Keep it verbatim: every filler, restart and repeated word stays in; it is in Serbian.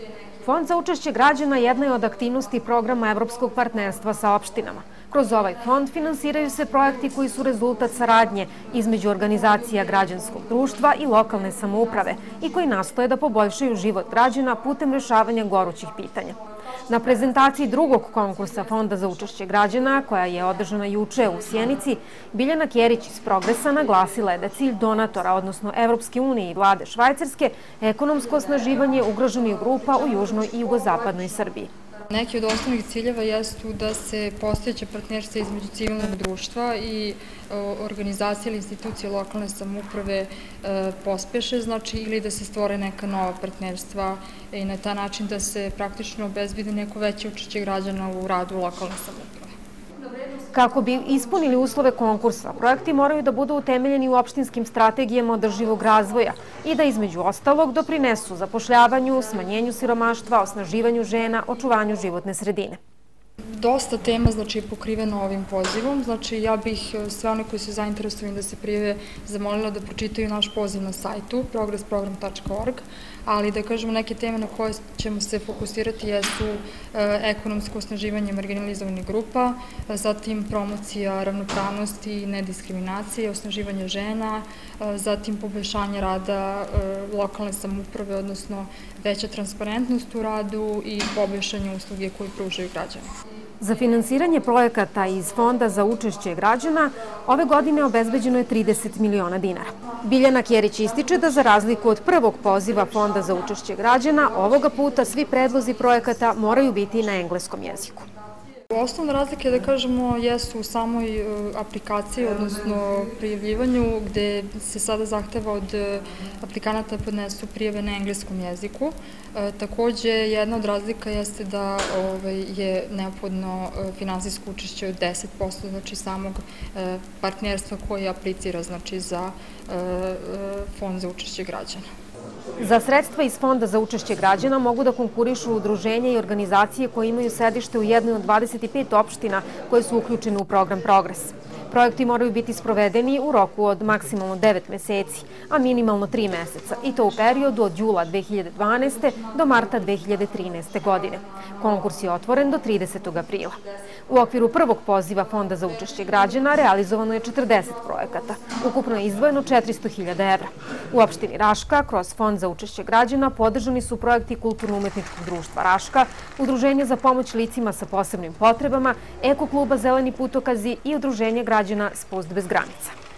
Fond za učešće građana jedna je od aktivnosti programa Evropskog partnerstva sa opštinama. Kroz ovaj fond finansiraju se projekti koji su rezultat saradnje između organizacija građanskog društva i lokalne samouprave i koji nastoje da poboljšaju život građana putem rešavanja gorućih pitanja. Na prezentaciji drugog konkursa Fonda za učešće građana, koja je održana juče u Sjenici, Biljana Kjerić iz Progresa naglasila je da cilj donatora, odnosno Evropske unije i vlade Švajcarske, ekonomsko osnaživanje ugroženih grupa u južnoj i jugozapadnoj Srbiji. Neki od osnovnih ciljeva jesu da se postojeće partnerstva između civilnog društva i organizacije ili institucije lokalne samouprave pospeše, znači ili da se stvore neka nova partnerstva i na taj način da se praktično obezbedi neko veće učešće građana u radu lokalne samouprave. Kako bi ispunili uslove konkursa, projekti moraju da budu utemeljeni u opštinskim strategijama održivog razvoja i da između ostalog doprinesu zapošljavanju, smanjenju siromaštva, osnaživanju žena, očuvanju životne sredine. Dosta tema znači pokriveno ovim pozivom, znači ja bih sve one koji su zainteresovani da se prijave zamolila da pročitaju naš poziv na sajtu progress program tačka org, ali da kažemo neke teme na koje ćemo se fokusirati jesu ekonomsko osnaživanje marginalizovanih grupa, zatim promocija ravnopravnosti i nediskriminacije, osnaživanje žena, zatim poboljšanje rada lokalne samouprave, odnosno veća transparentnost u radu i poboljšanje usluge koje pružaju građani. Za finansiranje projekata iz Fonda za učešće građana ove godine obezbeđeno je trideset miliona dinara. Biljana Kjerić ističe da za razliku od prvog poziva Fonda za učešće građana, ovoga puta svi predlozi projekata moraju biti na engleskom jeziku. Osnovna razlika, da kažemo, jesu u samoj aplikaciji, odnosno prijavljivanju, gde se sada zahteva od aplikanata da podnesu prijave na engleskom jeziku. Takođe, jedna od razlika jeste da je neophodno finansijsko učešće od deset posto, znači samog partnerstva koje aplicira za Fond za učešće građana. Za sredstva iz Fonda za učešće građana mogu da konkurišu udruženja i organizacije koje imaju sedište u jednoj od dvadeset pet opština koje su uključene u program Progres. Projekti moraju biti sprovedeni u roku od maksimalno devet meseci, a minimalno tri meseca, i to u periodu od jula dve hiljade dvanaeste. do marta dve hiljade trinaeste. godine. Konkurs je otvoren do tridesetog aprila. U okviru prvog poziva Fonda za učešće građana realizovano je četrdeset projekata. Ukupno je izdvojeno četiristo hiljada evra. U opštini Raška, kroz Fond za učešće građana, podržani su projekti Kulturno-umetničkog društva Raška, Udruženja za pomoć licima sa posebnim potrebama, Eko kluba Zeleni putokazi i Udruženja građana Spust bez granica.